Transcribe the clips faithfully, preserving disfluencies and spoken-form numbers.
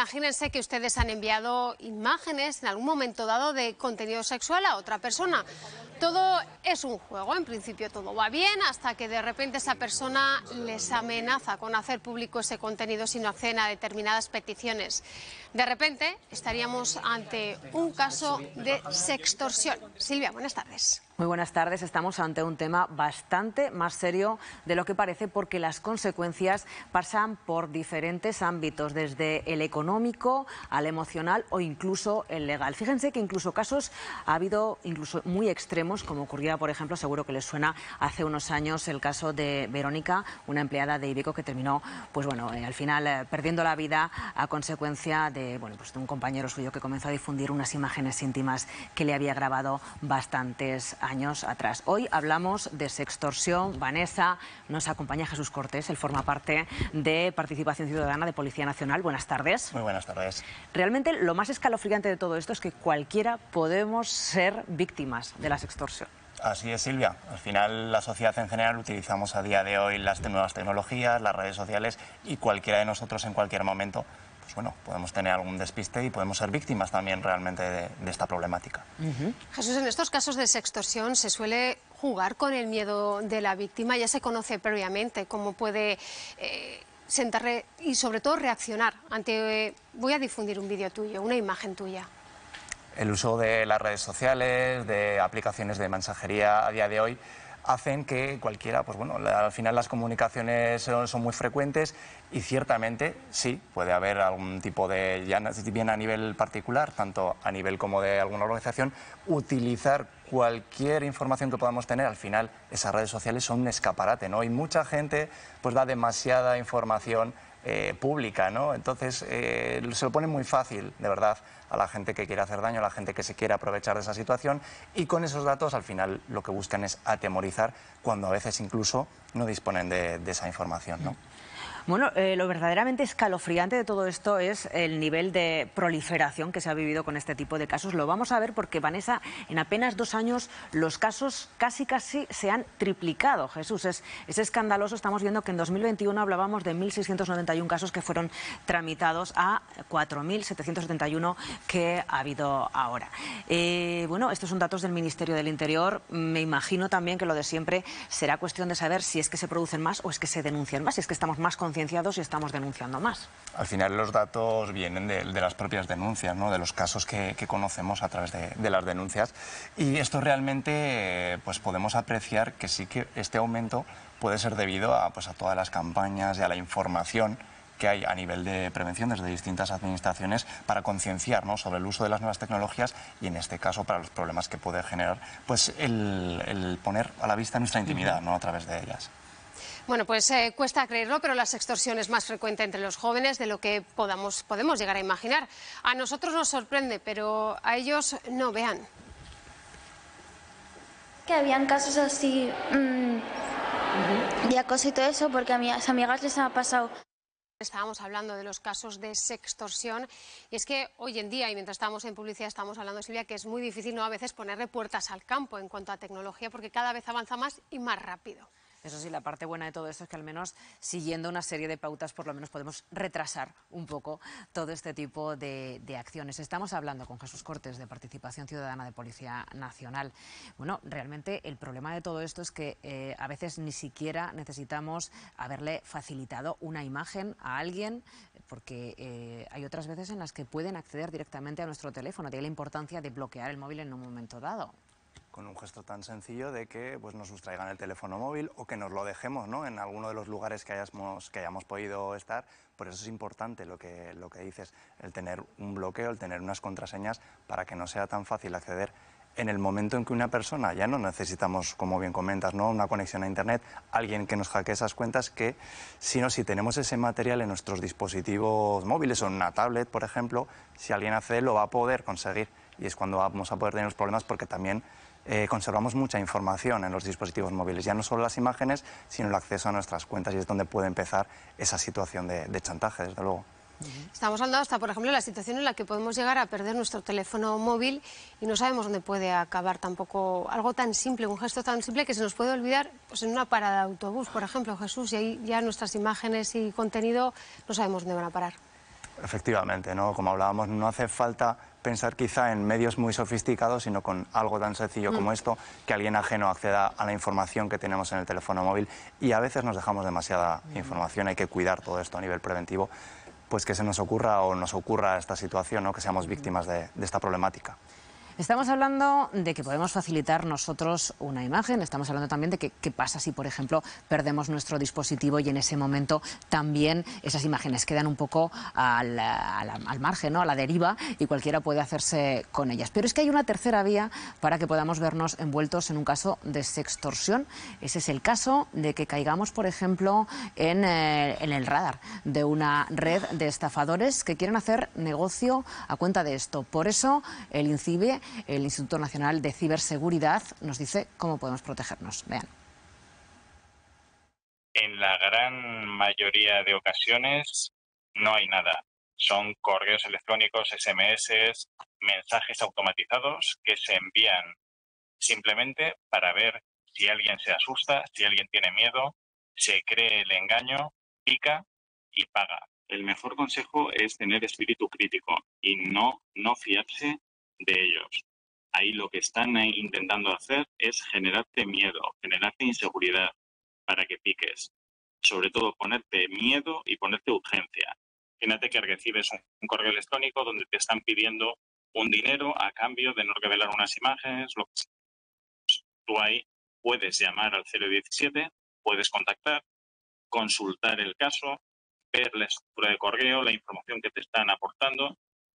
imagínense que ustedes han enviado imágenes en algún momento dado de contenido sexual a otra persona. Todo es un juego, en principio todo va bien, hasta que de repente esa persona les amenaza con hacer público ese contenido si no acceden a determinadas peticiones. De repente estaríamos ante un caso de sextorsión. Silvia, buenas tardes. Muy buenas tardes. Estamos ante un tema bastante más serio de lo que parece, porque las consecuencias pasan por diferentes ámbitos, desde el económico al emocional o incluso el legal. Fíjense que incluso casos ha habido incluso muy extremos, como ocurría, por ejemplo, seguro que les suena hace unos años el caso de Verónica, una empleada de Iveco que terminó, pues bueno, eh, al final eh, perdiendo la vida a consecuencia de, bueno, pues de un compañero suyo que comenzó a difundir unas imágenes íntimas que le había grabado bastantes años. años atrás. Hoy hablamos de sextorsión. Vanessa, nos acompaña Jesús Cortés, él forma parte de Participación Ciudadana de Policía Nacional. Buenas tardes. Muy buenas tardes. Realmente lo más escalofriante de todo esto es que cualquiera podemos ser víctimas de la sextorsión. Así es, Silvia. Al final, la sociedad en general utilizamos a día de hoy las nuevas tecnologías, las redes sociales, y cualquiera de nosotros en cualquier momento, pues bueno, podemos tener algún despiste y podemos ser víctimas también realmente de, de esta problemática. Uh-huh. Jesús, en estos casos de sextorsión se suele jugar con el miedo de la víctima. Ya se conoce previamente cómo puede eh, sentarle y sobre todo reaccionar ante eh, voy a difundir un vídeo tuyo, una imagen tuya. El uso de las redes sociales, de aplicaciones de mensajería a día de hoy, hacen que cualquiera, pues bueno, al final las comunicaciones son, son muy frecuentes, y ciertamente sí, puede haber algún tipo de, ya bien a nivel particular, tanto a nivel como de alguna organización, utilizar cualquier información que podamos tener. Al final esas redes sociales son un escaparate, ¿no? Y mucha gente pues da demasiada información eh, pública, ¿no? Entonces eh, se lo pone muy fácil, de verdad, a la gente que quiere hacer daño, a la gente que se quiere aprovechar de esa situación, y con esos datos al final lo que buscan es atemorizar, cuando a veces incluso no disponen de, de esa información, ¿no? Bueno, eh, lo verdaderamente escalofriante de todo esto es el nivel de proliferación que se ha vivido con este tipo de casos. Lo vamos a ver porque, Vanessa, en apenas dos años los casos casi casi se han triplicado. Jesús, es, es escandaloso. Estamos viendo que en dos mil veintiuno hablábamos de mil seiscientos noventa y uno casos que fueron tramitados a cuatro mil setecientos setenta y uno que ha habido ahora. Eh, bueno, estos son datos del Ministerio del Interior. Me imagino también que lo de siempre será cuestión de saber si es que se producen más o es que se denuncian más, si es que estamos más concienciados y estamos denunciando más. Al final los datos vienen de, de las propias denuncias, ¿no? De los casos que, que conocemos a través de, de las denuncias, y esto realmente pues podemos apreciar que sí que este aumento puede ser debido a, pues, a todas las campañas y a la información que hay a nivel de prevención desde distintas administraciones para concienciar, ¿no?, sobre el uso de las nuevas tecnologías, y en este caso para los problemas que puede generar pues el, el poner a la vista nuestra intimidad, ¿no?, a través de ellas. Bueno, pues eh, cuesta creerlo, pero la sextorsión es más frecuente entre los jóvenes de lo que podamos, podemos llegar a imaginar. A nosotros nos sorprende, pero a ellos no. Vean. Que habían casos así mmm, uh-huh. de acoso y todo eso, porque a mis amigas les ha pasado. Estábamos hablando de los casos de sextorsión, y es que hoy en día, y mientras estábamos en publicidad estamos hablando, Silvia, que es muy difícil, ¿no?, a veces ponerle puertas al campo en cuanto a tecnología, porque cada vez avanza más y más rápido. Eso sí, la parte buena de todo esto es que al menos siguiendo una serie de pautas por lo menos podemos retrasar un poco todo este tipo de, de acciones. Estamos hablando con Jesús Cortés de Participación Ciudadana de Policía Nacional. Bueno, realmente el problema de todo esto es que eh, a veces ni siquiera necesitamos haberle facilitado una imagen a alguien, porque eh, hay otras veces en las que pueden acceder directamente a nuestro teléfono. De ahí la importancia de bloquear el móvil en un momento dado. Con un gesto tan sencillo de que pues, nos sustraigan el teléfono móvil, o que nos lo dejemos, ¿no?, en alguno de los lugares que hayamos, que hayamos podido estar. Por eso es importante lo que, lo que dices, el tener un bloqueo, el tener unas contraseñas, para que no sea tan fácil acceder en el momento en que una persona, ya no necesitamos, como bien comentas, ¿no?, una conexión a Internet, alguien que nos hackee esas cuentas, que sino si tenemos ese material en nuestros dispositivos móviles o en una tablet, por ejemplo, si alguien accede lo va a poder conseguir, y es cuando vamos a poder tener los problemas, porque también Eh, conservamos mucha información en los dispositivos móviles, ya no solo las imágenes, sino el acceso a nuestras cuentas, y es donde puede empezar esa situación de, de chantaje, desde luego. Estamos hablando hasta, por ejemplo, de la situación en la que podemos llegar a perder nuestro teléfono móvil y no sabemos dónde puede acabar tampoco algo tan simple, un gesto tan simple que se nos puede olvidar pues, en una parada de autobús, por ejemplo, Jesús, y ahí ya nuestras imágenes y contenido no sabemos dónde van a parar. Efectivamente, ¿no? Como hablábamos, no hace falta pensar quizá en medios muy sofisticados, sino con algo tan sencillo mm. como esto, que alguien ajeno acceda a la información que tenemos en el teléfono móvil, y a veces nos dejamos demasiada mm. información. Hay que cuidar todo esto a nivel preventivo, pues que se nos ocurra o nos ocurra esta situación, ¿no? Que seamos víctimas de, de esta problemática. Estamos hablando de que podemos facilitar nosotros una imagen, estamos hablando también de que, qué pasa si, por ejemplo, perdemos nuestro dispositivo y en ese momento también esas imágenes quedan un poco al, al, al margen, ¿no? A la deriva, y cualquiera puede hacerse con ellas. Pero es que hay una tercera vía para que podamos vernos envueltos en un caso de sextorsión. Ese es el caso de que caigamos, por ejemplo, en, eh, en el radar de una red de estafadores que quieren hacer negocio a cuenta de esto. Por eso el INCIBE, el Instituto Nacional de Ciberseguridad, nos dice cómo podemos protegernos. Vean. En la gran mayoría de ocasiones no hay nada. Son correos electrónicos, ese eme ese, mensajes automatizados que se envían simplemente para ver si alguien se asusta, si alguien tiene miedo, se cree el engaño, pica y paga. El mejor consejo es tener espíritu crítico y no, no fiarse de ellos. Ahí lo que están intentando hacer es generarte miedo, generarte inseguridad para que piques. Sobre todo ponerte miedo y ponerte urgencia. Imagínate que recibes un, un correo electrónico donde te están pidiendo un dinero a cambio de no revelar unas imágenes. Lo que sea. Tú ahí puedes llamar al cero diecisiete, puedes contactar, consultar el caso, ver la estructura de correo, la información que te están aportando.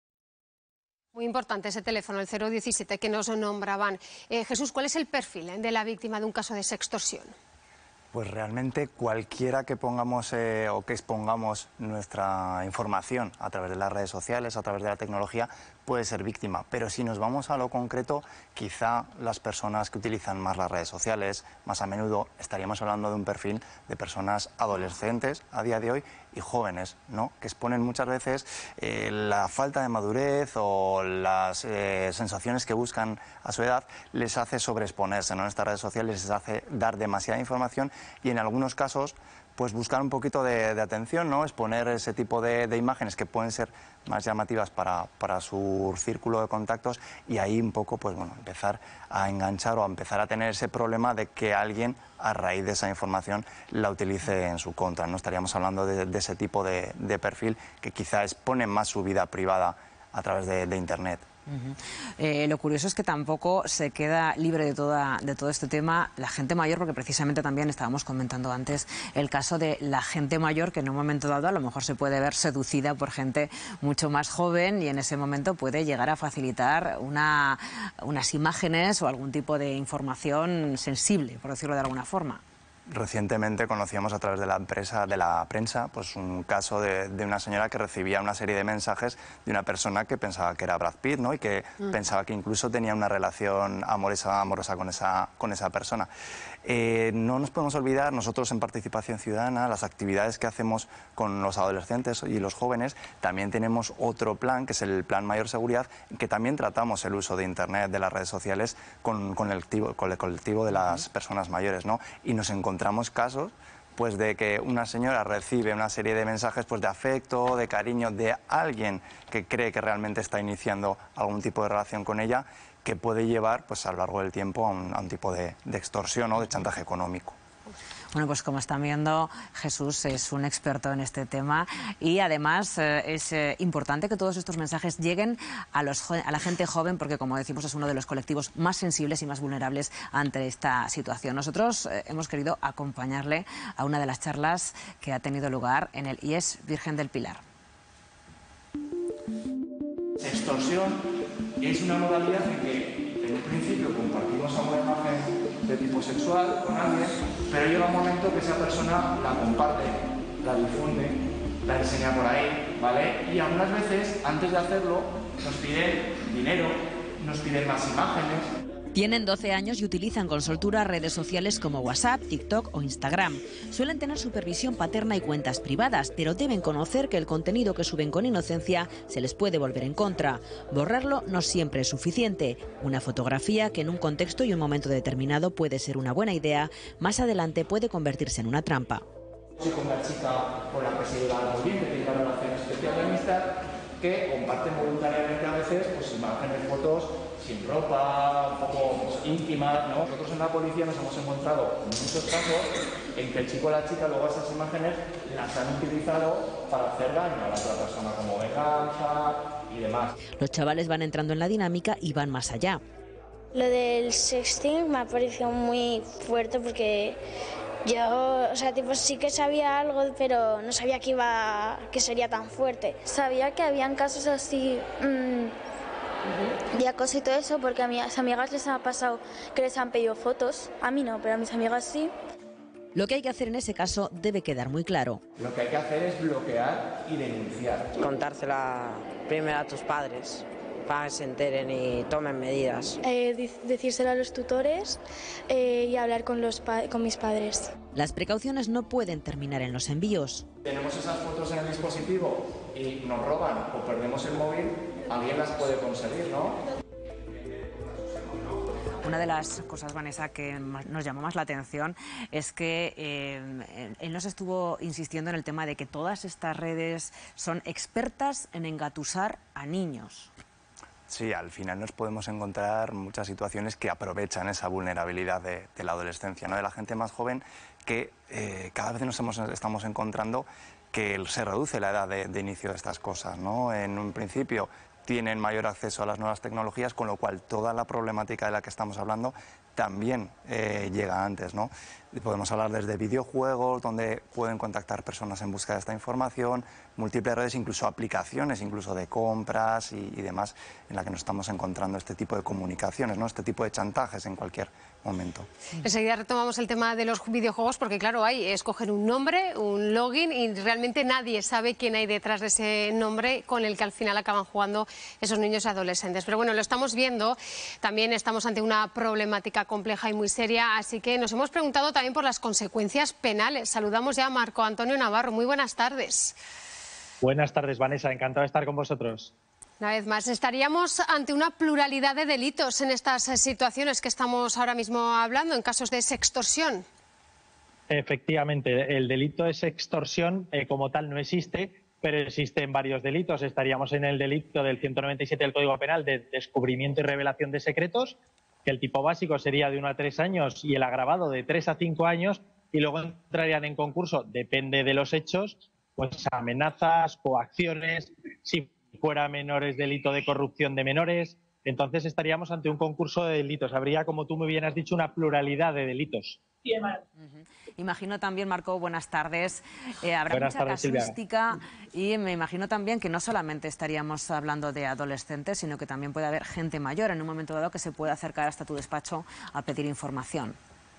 Muy importante ese teléfono, el cero diecisiete, que nos nombraban. Eh, Jesús, ¿cuál es el perfil de la víctima de un caso de sextorsión? Pues realmente cualquiera que pongamos eh, o que expongamos nuestra información a través de las redes sociales, a través de la tecnología, puede ser víctima. Pero si nos vamos a lo concreto, quizá las personas que utilizan más las redes sociales, más a menudo estaríamos hablando de un perfil de personas adolescentes a día de hoy y jóvenes, ¿no? Que exponen muchas veces eh, la falta de madurez o las eh, sensaciones que buscan a su edad, les hace sobreexponerse, ¿no? En estas redes sociales les hace dar demasiada información y en algunos casos pues buscar un poquito de, de atención, ¿no? Exponer ese tipo de, de imágenes que pueden ser más llamativas para, para su círculo de contactos y ahí un poco pues bueno, empezar a enganchar o a empezar a tener ese problema de que alguien a raíz de esa información la utilice en su contra, ¿no? Estaríamos hablando de, de ese tipo de, de perfil que quizá expone más su vida privada a través de, de Internet. Uh-huh. eh, lo curioso es que tampoco se queda libre de, toda, de todo este tema la gente mayor, porque precisamente también estábamos comentando antes el caso de la gente mayor que en un momento dado a lo mejor se puede ver seducida por gente mucho más joven y en ese momento puede llegar a facilitar una, unas imágenes o algún tipo de información sensible, por decirlo de alguna forma. Recientemente conocíamos a través de la empresa, de la prensa, pues un caso de, de una señora que recibía una serie de mensajes de una persona que pensaba que era Brad Pitt, ¿no? Y que mm. pensaba que incluso tenía una relación amorosa, amorosa con esa, con esa persona. Eh, no nos podemos olvidar, nosotros en Participación Ciudadana, las actividades que hacemos con los adolescentes y los jóvenes, también tenemos otro plan, que es el Plan Mayor Seguridad, que también tratamos el uso de Internet, de las redes sociales, con, con, el, colectivo, con el colectivo de las personas mayores, ¿no? Y nos encontramos casos pues de que una señora recibe una serie de mensajes pues de afecto, de cariño, de alguien que cree que realmente está iniciando algún tipo de relación con ella, que puede llevar pues a lo largo del tiempo a un, a un tipo de, de extorsión o de chantaje económico. Bueno, pues como están viendo, Jesús es un experto en este tema y además eh, es eh, importante que todos estos mensajes lleguen a, los, a la gente joven porque, como decimos, es uno de los colectivos más sensibles y más vulnerables ante esta situación. Nosotros eh, hemos querido acompañarle a una de las charlas que ha tenido lugar en el I E S Virgen del Pilar. Extorsión es una modalidad en que en un principio compartimos alguna imagen de tipo sexual con alguien, pero llega un momento que esa persona la comparte, la difunde, la enseña por ahí, ¿vale? Y algunas veces, antes de hacerlo, nos piden dinero, nos piden más imágenes. Tienen doce años y utilizan con soltura redes sociales como WhatsApp, TikTok o Instagram. Suelen tener supervisión paterna y cuentas privadas, pero deben conocer que el contenido que suben con inocencia se les puede volver en contra. Borrarlo no siempre es suficiente. Una fotografía que en un contexto y un momento determinado puede ser una buena idea, más adelante puede convertirse en una trampa. Sí, con una chica con la que se lleva muy bien, que tiene una relación especial de amistad, que comparten voluntariamente a veces pues, imágenes, fotos sin ropa, un poco pues, íntimas, ¿no? Nosotros en la policía nos hemos encontrado en muchos casos en que el chico o la chica luego esas imágenes las han utilizado para hacer daño a la otra persona como venganza y demás. Los chavales van entrando en la dinámica y van más allá. Lo del sexting me ha parecido muy fuerte porque yo, o sea, tipo sí que sabía algo, pero no sabía que iba, que sería tan fuerte. Sabía que habían casos así mmm, de acoso y todo eso, porque a mis amigas les ha pasado que les han pedido fotos. A mí no, pero a mis amigas sí. Lo que hay que hacer en ese caso debe quedar muy claro. Lo que hay que hacer es bloquear y denunciar. Contársela primero a tus padres, para que se enteren y tomen medidas. Eh, decírselo a los tutores eh, y hablar con, los pa con mis padres. Las precauciones no pueden terminar en los envíos. Tenemos esas fotos en el dispositivo y nos roban o perdemos el móvil, alguien las puede conseguir, ¿no? Una de las cosas, Vanessa, que nos llamó más la atención es que eh, él nos estuvo insistiendo en el tema de que todas estas redes son expertas en engatusar a niños. Sí, al final nos podemos encontrar muchas situaciones que aprovechan esa vulnerabilidad de, de la adolescencia, ¿no? De la gente más joven, que eh, cada vez nos hemos, estamos encontrando que se reduce la edad de, de inicio de estas cosas, ¿no? En un principio tienen mayor acceso a las nuevas tecnologías, con lo cual toda la problemática de la que estamos hablando también eh, llega antes, ¿no? Podemos hablar desde videojuegos, donde pueden contactar personas en busca de esta información, múltiples redes, incluso aplicaciones, incluso de compras y, y demás, en la que nos estamos encontrando este tipo de comunicaciones, ¿no? Este tipo de chantajes en cualquier momento. Enseguida retomamos el tema de los videojuegos, porque claro, hay escoger un nombre, un login, y realmente nadie sabe quién hay detrás de ese nombre con el que al final acaban jugando esos niños y adolescentes. Pero bueno, lo estamos viendo, también estamos ante una problemática compleja y muy seria, así que nos hemos preguntado también por las consecuencias penales. Saludamos ya a Marco Antonio Navarro. Muy buenas tardes. Buenas tardes, Vanessa. Encantado de estar con vosotros. Una vez más, estaríamos ante una pluralidad de delitos en estas situaciones que estamos ahora mismo hablando, en casos de sextorsión. Efectivamente, el delito de sextorsión eh, como tal no existe, pero existen varios delitos. Estaríamos en el delito del ciento noventa y siete del Código Penal de descubrimiento y revelación de secretos, que el tipo básico sería de uno a tres años y el agravado de tres a cinco años, y luego entrarían en concurso, depende de los hechos, pues amenazas, coacciones, si fuera menores, delito de corrupción de menores. Entonces estaríamos ante un concurso de delitos. Habría, como tú muy bien has dicho, una pluralidad de delitos. Uh-huh. Imagino también, Marco, buenas tardes, eh, habrá buenas mucha tardes, casuística, Silvia. Y me imagino también que no solamente estaríamos hablando de adolescentes, sino que también puede haber gente mayor en un momento dado que se puede acercar hasta tu despacho a pedir información.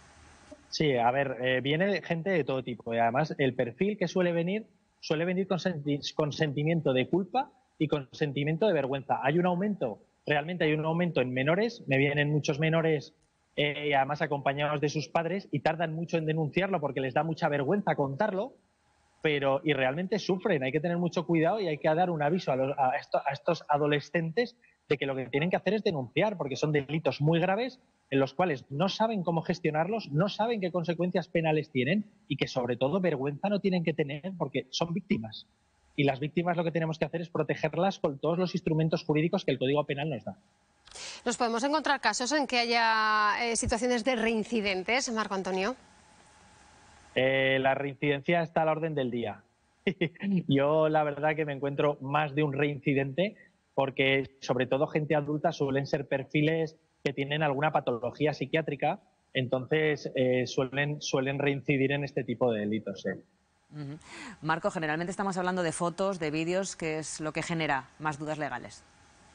Sí, a ver, eh, viene gente de todo tipo y además el perfil que suele venir suele venir con, senti con sentimiento de culpa y con sentimiento de vergüenza. Hay un aumento, realmente hay un aumento en menores, me vienen muchos menores eh, además acompañados de sus padres y tardan mucho en denunciarlo porque les da mucha vergüenza contarlo, pero y realmente sufren. Hay que tener mucho cuidado y hay que dar un aviso a, los, a, esto, a estos adolescentes de que lo que tienen que hacer es denunciar, porque son delitos muy graves en los cuales no saben cómo gestionarlos, no saben qué consecuencias penales tienen y que sobre todo vergüenza no tienen que tener porque son víctimas. Y las víctimas lo que tenemos que hacer es protegerlas con todos los instrumentos jurídicos que el Código Penal nos da. ¿Nos podemos encontrar casos en que haya eh, situaciones de reincidentes, Marco Antonio? Eh, la reincidencia está a la orden del día. Yo la verdad que me encuentro más de un reincidente porque sobre todo gente adulta suelen ser perfiles que tienen alguna patología psiquiátrica, entonces eh, suelen, suelen reincidir en este tipo de delitos. ¿eh? Uh-huh. Marco, generalmente estamos hablando de fotos, de vídeos, ¿qué es lo que genera más dudas legales?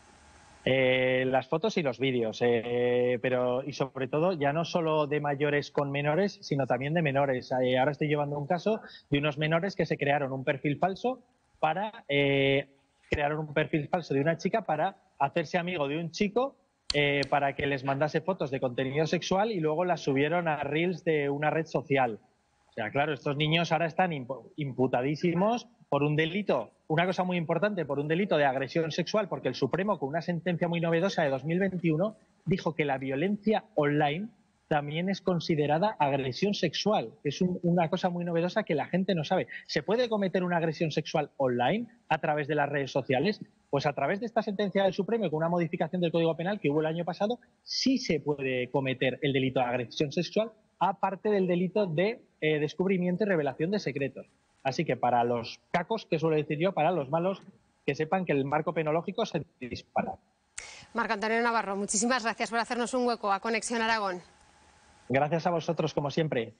Eh, las fotos y los vídeos, eh, pero y sobre todo ya no solo de mayores con menores, sino también de menores. Eh, ahora estoy llevando un caso de unos menores que se crearon un perfil falso para eh, crearon un perfil falso de una chica para hacerse amigo de un chico eh, para que les mandase fotos de contenido sexual y luego las subieron a Reels de una red social. O sea, claro, estos niños ahora están imputadísimos por un delito, una cosa muy importante, por un delito de agresión sexual, porque el Supremo, con una sentencia muy novedosa de dos mil veintiuno, dijo que la violencia online también es considerada agresión sexual. Es un, una cosa muy novedosa que la gente no sabe. ¿Se puede cometer una agresión sexual online a través de las redes sociales? Pues a través de esta sentencia del Supremo y con una modificación del Código Penal que hubo el año pasado, sí se puede cometer el delito de agresión sexual, aparte del delito de eh, descubrimiento y revelación de secretos. Así que para los cacos, que suelo decir yo, para los malos, que sepan que el marco penológico se dispara. Marco Antonio Navarro, muchísimas gracias por hacernos un hueco a Conexión Aragón. Gracias a vosotros, como siempre.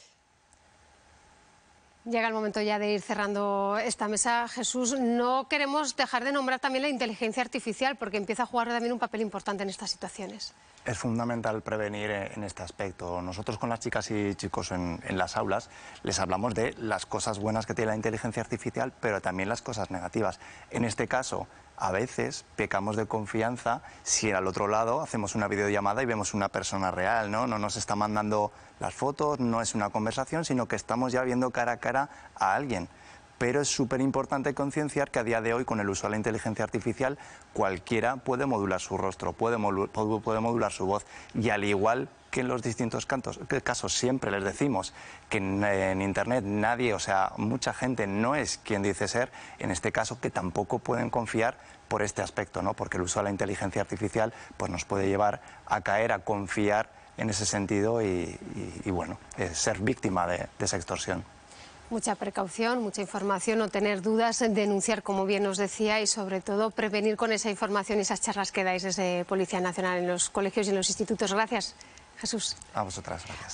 Llega el momento ya de ir cerrando esta mesa. Jesús, no queremos dejar de nombrar también la inteligencia artificial porque empieza a jugar también un papel importante en estas situaciones. Es fundamental prevenir en este aspecto. Nosotros con las chicas y chicos en, en las aulas les hablamos de las cosas buenas que tiene la inteligencia artificial, pero también las cosas negativas. En este caso, a veces pecamos de confianza si al otro lado hacemos una videollamada y vemos una persona real, ¿no? No nos está mandando las fotos, no es una conversación, sino que estamos ya viendo cara a cara a alguien. Pero es súper importante concienciar que a día de hoy, con el uso de la inteligencia artificial, cualquiera puede modular su rostro, puede, puede modular su voz. Y al igual que en los distintos cantos, casos siempre les decimos que en, en Internet nadie, o sea, mucha gente no es quien dice ser, en este caso que tampoco pueden confiar por este aspecto, ¿no? Porque el uso de la inteligencia artificial pues, nos puede llevar a caer, a confiar en ese sentido y, y, y bueno, ser víctima de, de esa extorsión. Mucha precaución, mucha información, no tener dudas, denunciar, como bien nos decía, y sobre todo prevenir con esa información y esas charlas que dais desde Policía Nacional en los colegios y en los institutos. Gracias, Jesús. A vosotras, gracias.